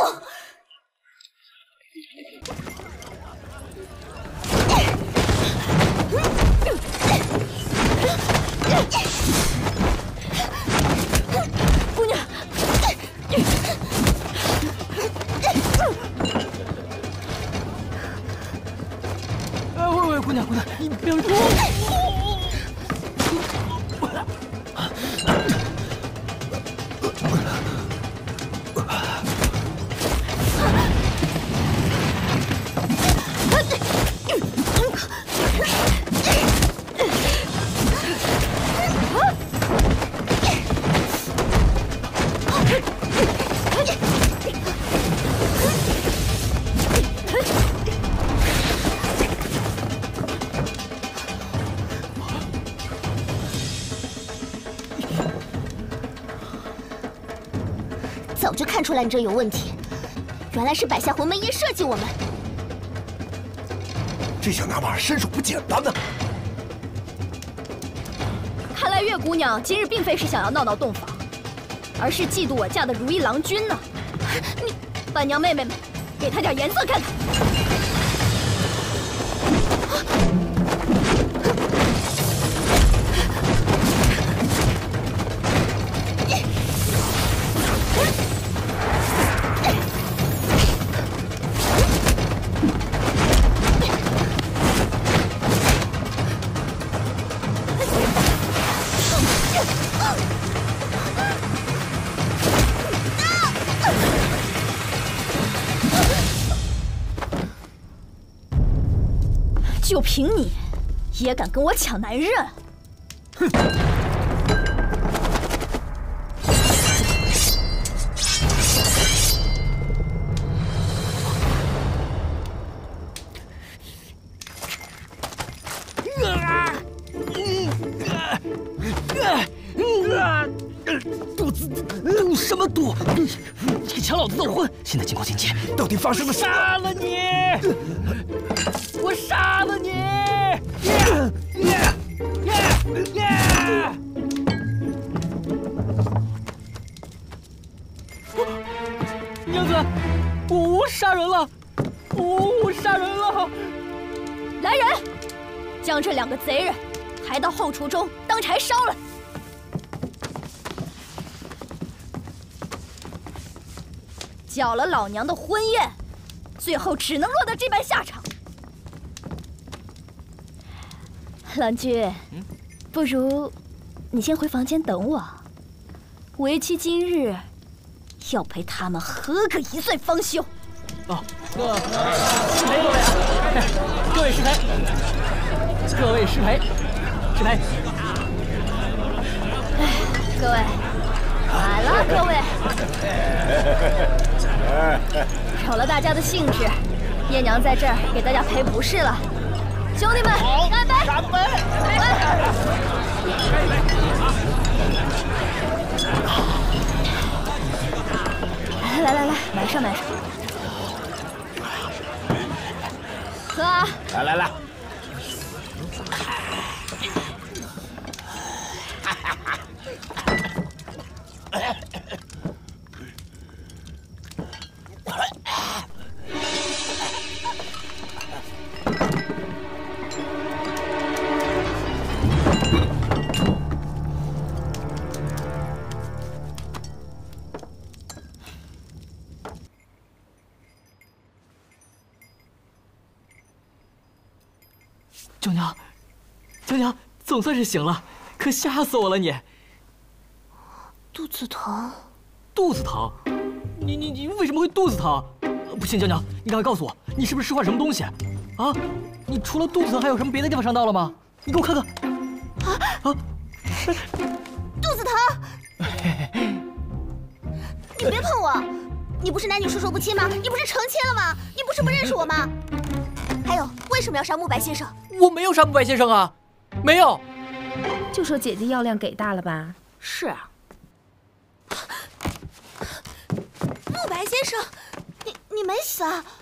姑娘， 喂，姑娘，你不要说。 早就看出来你这有问题，原来是摆下鸿门宴设计我们。 这小娘们身手不简单呢。 看来月姑娘今日并非是想要闹闹洞房，而是嫉妒我嫁的如意郎君呢。你，伴娘妹妹们，给她点颜色看看。就凭你，也敢跟我抢男人？哼！ 肚子什么肚？你抢老子闹婚！现在情况紧急， 到底发生了什么？ 杀了你！我杀了你！娘子，我杀人了！我杀人了！ 来人，将这两个贼人抬到后厨中当柴烧了。搅了老娘的婚宴，最后只能落得这般下场。郎君，不如你先回房间等我。为妻今日要陪他们喝个一醉方休。 哦，失陪各位，各位失陪，各位失陪，失陪。 哎，各位，晚了，各位。扰了大家的兴致，叶娘在这儿给大家赔不是了。兄弟们，干杯！干杯！来，买上。喝啊！ 来。 娇娘，总算是醒了，可吓死我了你！ 肚子疼？ 肚子疼？你为什么会肚子疼？不行，娇娘，你赶快告诉我，你是不是吃坏什么东西？啊？你除了肚子疼，还有什么别的地方伤到了吗？你给我看看。 肚子疼！你别碰我！你不是男女授受不亲吗？你不是成亲了吗？你不是不认识我吗？还有，为什么要杀慕白先生？ 我没有杀慕白先生啊，没有。 就说姐姐药量给大了吧？ 是啊。 慕白先生，你没死啊？